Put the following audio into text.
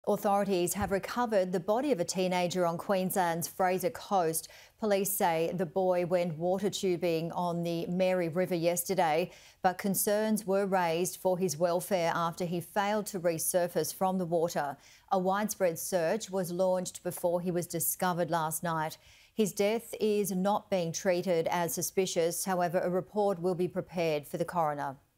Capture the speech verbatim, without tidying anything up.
Authorities have recovered the body of a teenager on Queensland's Fraser coast. Police say the boy went water tubing on the Mary River yesterday, but concerns were raised for his welfare after he failed to resurface from the water. A widespread search was launched before he was discovered last night. His death is not being treated as suspicious. However, a report will be prepared for the coroner.